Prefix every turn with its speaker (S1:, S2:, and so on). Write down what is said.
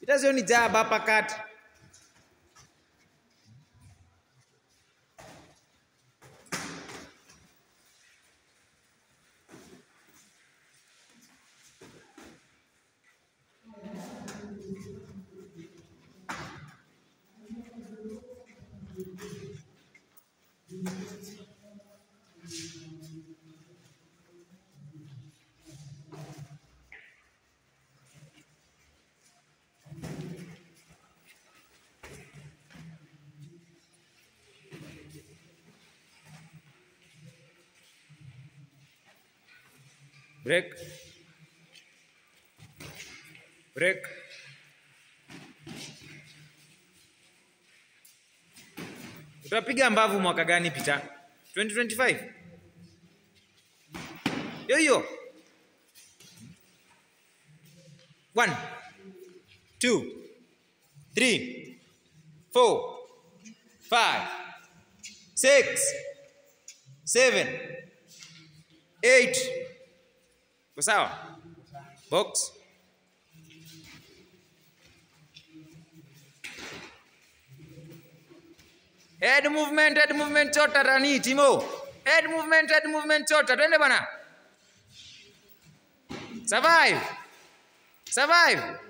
S1: Itazo ni jab uppercut. Break. Break. Utapiga mbavu mwaka gani Peter? 2025? Yo. 1 2 3 4 5 6 7 8. Sawa? Box. Head movement chota rani Timo. Head movement chota. Twende bana. Survive.